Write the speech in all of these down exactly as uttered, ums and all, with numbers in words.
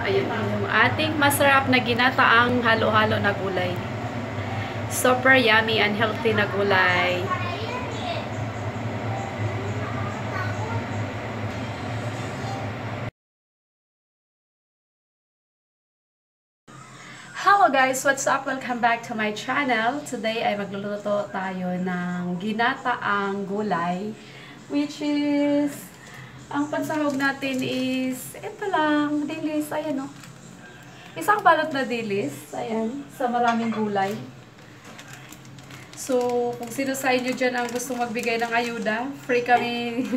Ayan yung ating masarap na ginataang halo-halo na gulay. Super yummy and healthy na gulay. Hello guys! What's up? Welcome back to my channel. Today ay magluluto tayo ng ginataang gulay, which is ang pansahog natin is ito lang, dilis. Ayan o. Isang balot na dilis. Ayan. Sa maraming gulay. So, kung sino sa inyo dyan ang gusto magbigay ng ayuda, free kami.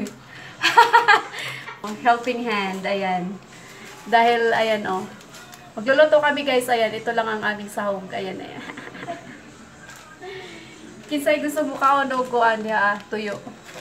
Helping hand. Ayan. Dahil, ayan o. Magluluto kami guys. Ayan. Ito lang ang aming sahog. Ayan. Ayan. Kinsay gusto mo ka o no kuan niya. Tuyo.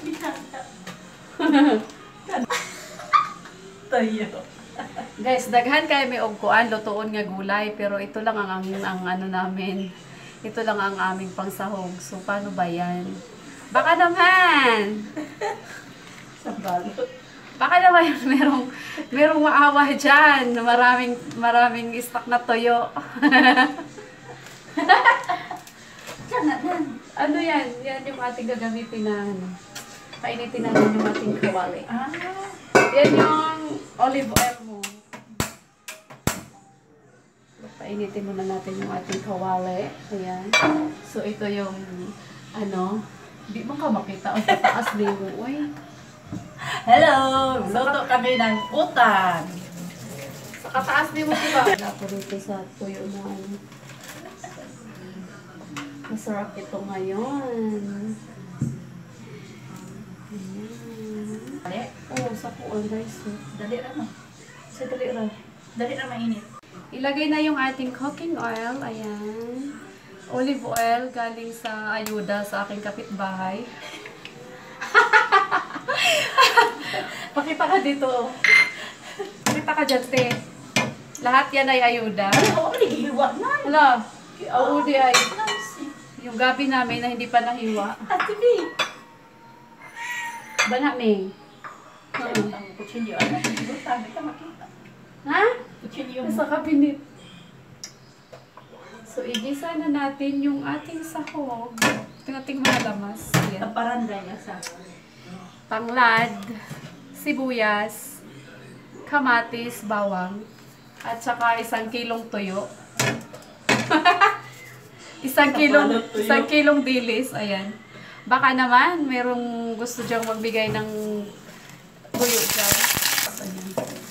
Tayo. Guys, daghan kay may og kuan lutuon nga gulay, pero ito lang ang, ang ang ano namin. Ito lang ang aming pangsahog. So paano ba 'yan? Baka naman. Sa balot. Baka naman merong merong maawa diyan, maraming maraming stock na toyo. Ano 'yan? Yan yung ating gagamitin na ano. Painitin natin yung ating kawali. Ah. Yan yung olive oil mo. Painitin muna natin yung ating kawali. Ayan. So, ito yung, ano, hindi mo ka makita ang pataas na yung uy. Hello! Luto kami ng utan. Sa kataas na mo, diba? Wala po dito sa tuyo na ano. Masarap ito ngayon. Dali? Oo, oh, sa puwan guys. Dali na no? Sa dali ra. Dali na mainit. Ilagay na yung ating cooking oil. Ayan. Olive oil galing sa ayuda sa aking kapitbahay. Pakita ka dito. Pakita ka dyan, te. Lahat yan ay ayuda. Ay, ako naghihiwa na. Hala. Oo, di ay. Yung gabi namin na hindi pa nahiwa. Ate B. Ba namin? Ang kutsilyo. Ano? Sabi ka makita. Ha? Kutsilyo mo. Nasa kabinet. So, igisa na natin yung ating sahog. Ito ating mga lamas. Ayan. Taparanday nga sa. Tanglad, sibuyas, kamatis, bawang, at saka isang kilong tuyo. isang kilong, isang kilong dilis. Ayan. Baka naman, merong gusto diyang magbigay ng tuyo dyan. Ayan.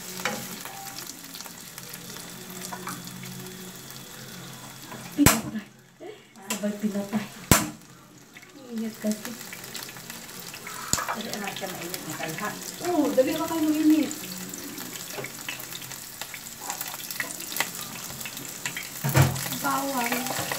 Pinatay. Sabay pinatay. Ingat kasi. Dali na siya mainit ng kalha. Oo, dali na kayo init. Bawang.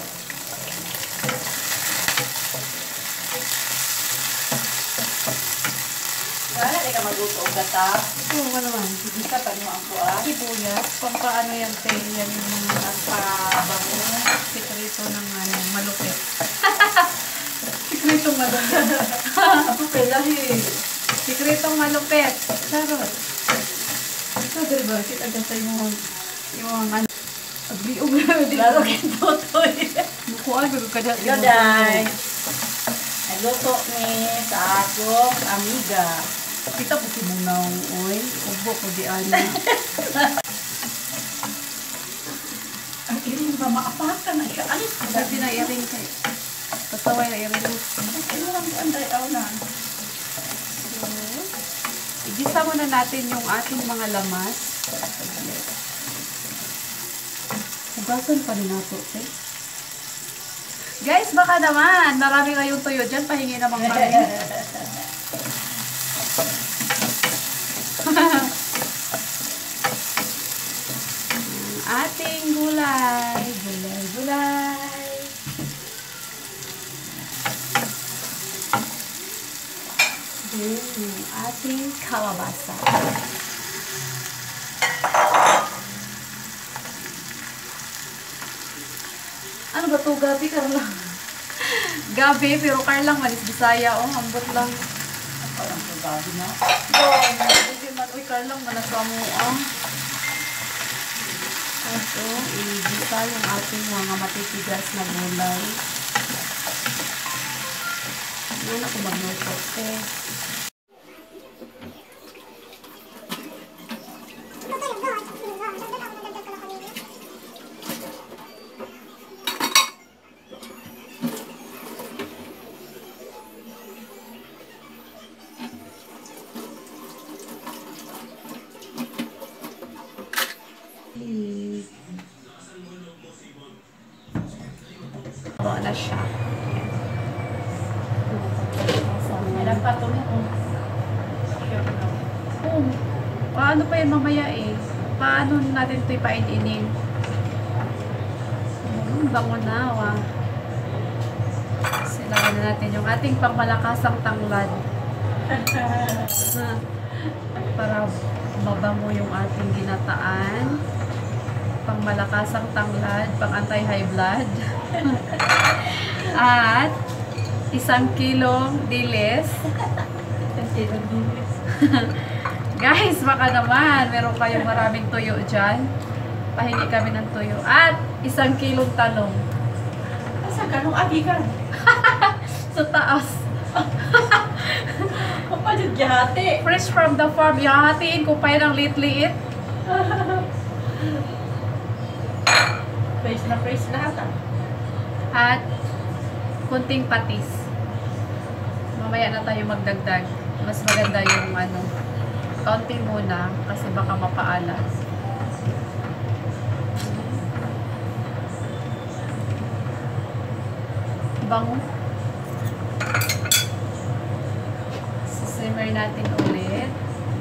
Wala na ka magluto og gata. Oo, ano naman. Isa pa mo ang kuha. Sibuyas. Pampaano yan, te? Yan yung Nagpabango. sikreto ng ano, malupit. Sikretong malupit. Ako pelahi. Sikretong malupit. Charot. Ito, diba? Kita dyan sa yung yung ano. Agliog na dito. Lalo kay Totoy. Mukuan, bago ka dyan. Hello guys. Nagluto ni sa akong amiga. Kita po si Munang, oy. Ubo ko di ano. Ang iring ba maapakan na siya? Alis ka Sabi na iring kay. Pataway na iring. Ano lang ang dayaw na? So, igisa muna natin yung ating mga lamas. Hugasan pa rin nato, eh. Guys, baka naman. Marami na yung tuyo dyan. Pahingi namang marami. Ating gulay. Gulay, gulay. Then, yung ating kalabasa. Ano ba to? Gabi, Carlang? Gabi, pero Carlang, malis Bisaya. Oh, hambot lang. Parang gabi na. Oh, hindi man. Uy, Carlang, manasa mo. Ah. Ito, i-gisa yung ating mga matitigas na gulay. Ngayon ako magluto eh. Bawa na siya. Ilan pa ito na? Oh, paano pa yun mamaya eh? Paano natin ito ipaininin? Hmm, bango na, wah. Silakan na natin yung ating pangmalakasang tanglad. Para mabango yung ating ginataan. Pangmalakasang tanglad, pang anti-high blood. At isang kilong dilis. Isang kilong dilis. Guys, baka naman meron kayong maraming tuyo dyan. Pahingi kami ng tuyo. At isang kilong talong. Asa ganong agigan? Sa taas. Kapalit yate. Fresh from the farm. Yahatiin ko pa yun ang liit-liit. Fresh na fresh lahat ah. At kunting patis. Mamaya na tayo magdagdag. Mas maganda yung ano, kaunti muna kasi baka mapaalas. Bango. Simmer natin ulit.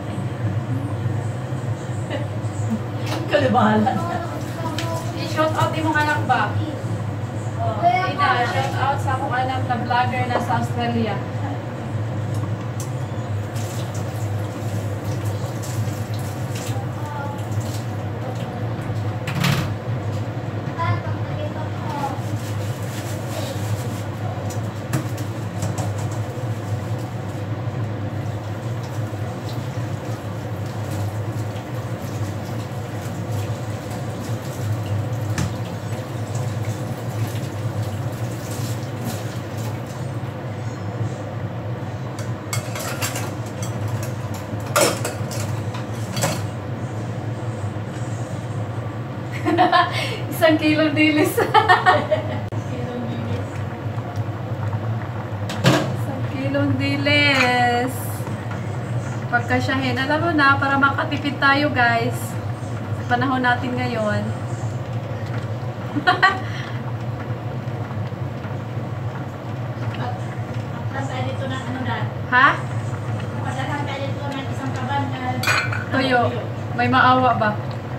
Kalibahala. I-shout out yung mga anak ba? Oh, Ina, shout out sa akong anak na vlogger na sa Australia. Isang kilong dilis. Kilong dilis. Isang kilong dilis. Pagkasyahin, alam mo na, para makatipid tayo guys. Sa panahon natin ngayon. At tayo dito ng ano na. Ha? Padalhan tayo dito ng isang kaban na Tuyo. May maawa ba?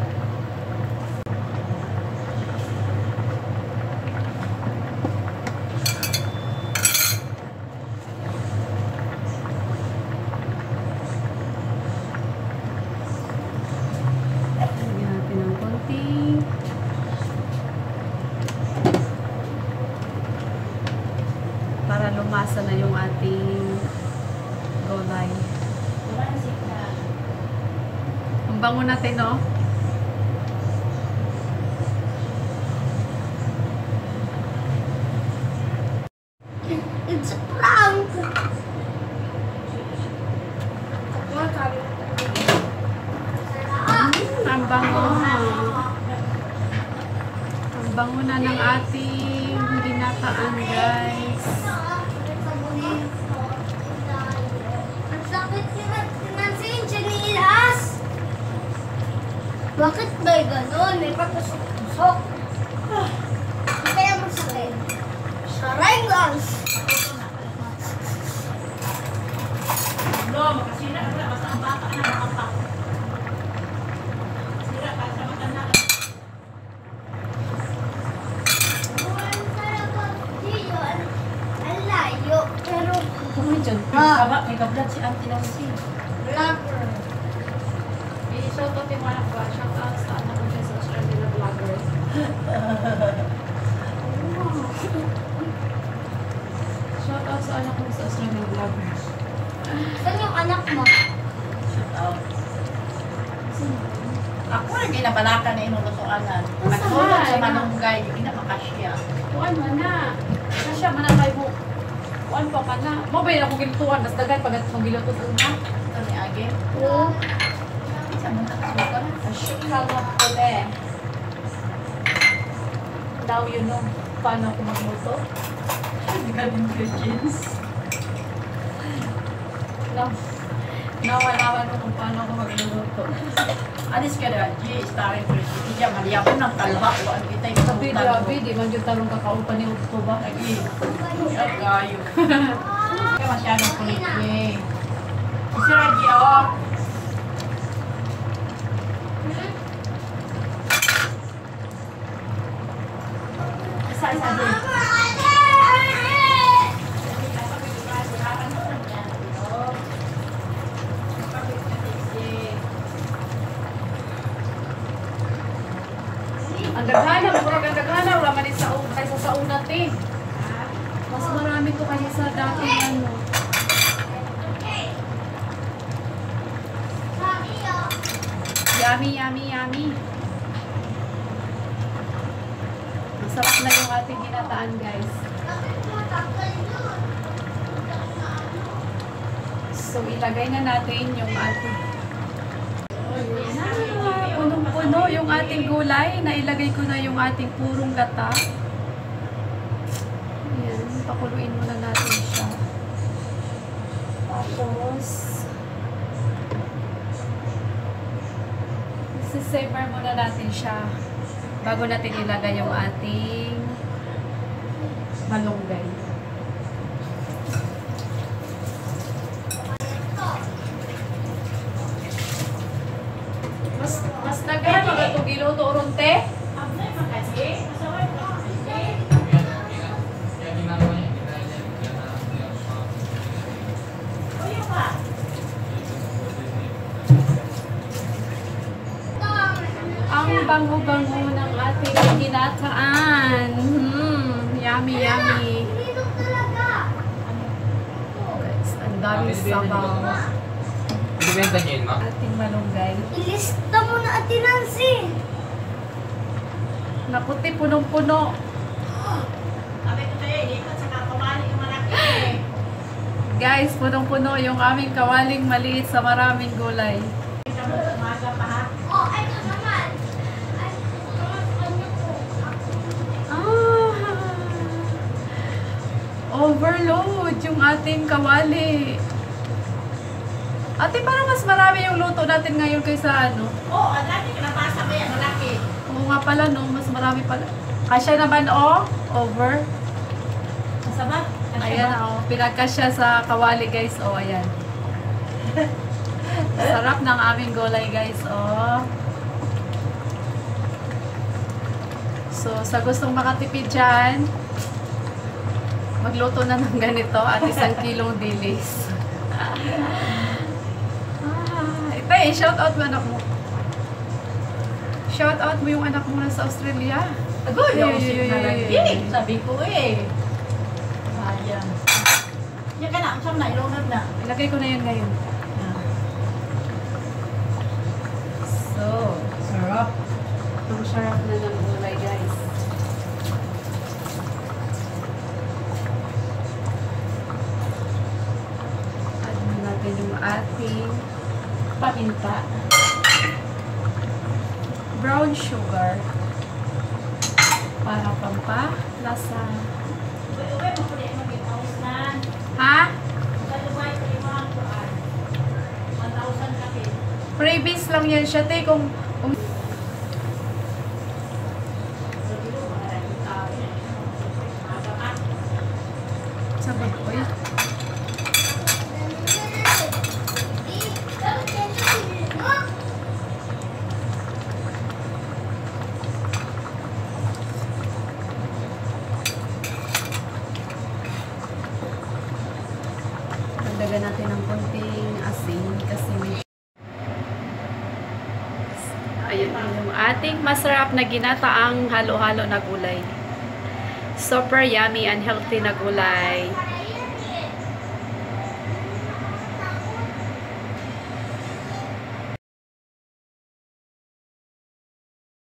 Lagyan natin ng konti. Para lumasa na yung ating gulay. Ang bango natin, no? It's a prank! Ang bango. Ang bango na ng ating ginataan, guys. Ang sakit ng sinilas! Bakit ba gano'n? May patusok-tusok. Kaya masakit. Saray, guys! No, makasira ka. Basta ang bata na makapak. Sira ka sa mata na. Buwan talaga dito. Ang layo. Pero, Kung dyan, Ah. kaba, may kablat si Auntie Nancy. vlogger. I-shout out yung anak ba? Shout out sa anak ko dyan sa Australia vloggers. Shout out sa anak ko sa Australia vloggers. Saan yung anak mo? Shout out. Ako rin ginabalakan na inulutuanan. Usahay, Nagtulog sa ah. manunggay, hindi na makasya. Kuan man na. Kasi man na kay mo. Kuan pa ka na. Mo ba ako gilutuan das dagay pag atong giluto sa una. Ito ni Age. Oo. Isa mo na kasukar. Asyik halap pala. Now you know paano ako magluto. Hindi ka din Christians. Now, nawalaman mo kung paano ako magluluto. Anis ka na, G, starring Christians. Hindi siya maliyapon ng kalha. Wala kita yung Sabi, grabe, di man yung tarong kakaupan ni Ukto ba? Lagi. Ay, gayo. Kaya masyadong kulit niya. Si Raji, oh. Isa-isa din. Ang daghana, murag ang daghana, wala man din sa una, kaysa sa una, te. Mas marami to kaysa sa dating ano. Yummy, yummy, yummy. Masarap na yung ating ginataan, guys. So, ilagay na natin yung ating ah, punong-puno yung ating gulay. Nailagay ko na yung ating purong gata. Ayan, pakuluin muna natin siya. Tapos, sisimmer muna natin siya bago natin ilagay yung ating malunggay. Mas mas naghan mga itong giluto ron, te. Abnay pa kasi. Masaway pa kasi. Kuya pa. Ang bango-bango ng ating ginataan. Hmm, yummy, yummy. Guys, ang daming sabaw. Ibibenta niyo yun, ma? Ating malunggay. Ilista mo na Ate Nancy. Naputi, punong-puno. Sabi ko sa'yo, ikot sa kapamali yung malaki. Guys, punong-puno yung aming kawaling maliit sa maraming gulay. Ikaw mo umaga pa ha. Oh, ay, ito naman. Ay, ano po? Ah, overload yung ating kawali. Ate, parang mas marami yung luto natin ngayon kaysa ano. Oo, ang laki ka nabasa mo yan, malaki. Oo nga pala, no? Mas marami pala. Kasya naman, oh. Over. Masaba? Ayan, oh. Pinagkasya sa kawali, guys. Oh, ayan. Sarap ng aming gulay, guys. Oh. So, sa gustong makatipid dyan, magluto na ng ganito at isang kilong dilis. Ah, ito eh, shout out mo anak mo. Shout out mo yung anak mo na sa Australia. Agoy, Ay, yung ay, usip ay, na ay, lang. ay. Ginig, sabi ko eh. Sayang. Yan ka na, ang siyam na, ilunod na. Ilagay ko na yun ngayon. So, Sarap. ang sarap na ng gulay, guys. Add mo natin yung ating paminta. Brown sugar. Para pampalasa. Uwe, mo pwede mo gitaos na. Ha? Sa Dubai, pwede mo ang kuhaan. one thousand kapit. Freebies lang yan siya, te. Kung, kung So, dito, maraming tao yan. Aga ka. sabi ko, eh. Dagdagan natin ng konting asin kasi may ayun yung ating masarap na ginataang halo-halo na gulay. Super yummy and healthy na gulay.